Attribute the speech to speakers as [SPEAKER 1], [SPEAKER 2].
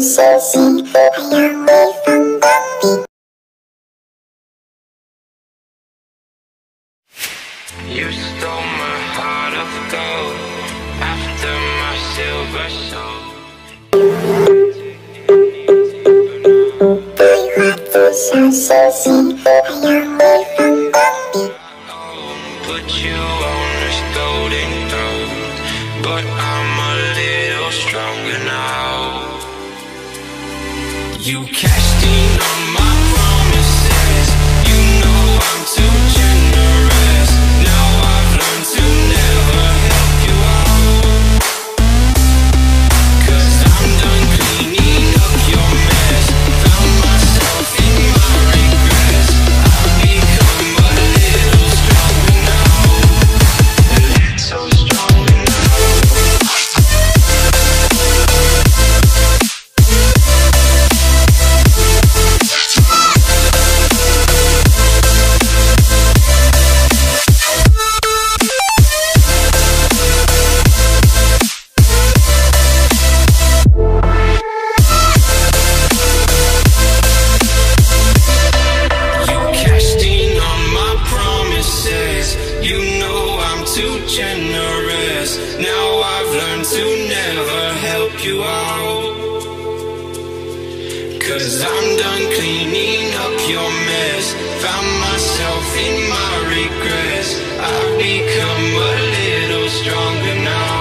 [SPEAKER 1] 手心，海洋微风光明。
[SPEAKER 2] You stole my heart of gold after my silver soul.
[SPEAKER 1] 对话不小手心，海洋微风光明。
[SPEAKER 2] Put you on this golden throne, but I'm a little stronger now. You cashed in on my promises. You know I'm too generous. Now I've learned to never help you out. 'Cause I'm done cleaning up your mess. Found myself in my regrets. I've become a little stronger now. A little stronger now. Generous. Now I've learned to never help you out. 'Cause I'm done cleaning up your mess. Found myself in my regrets. I've become a little stronger now.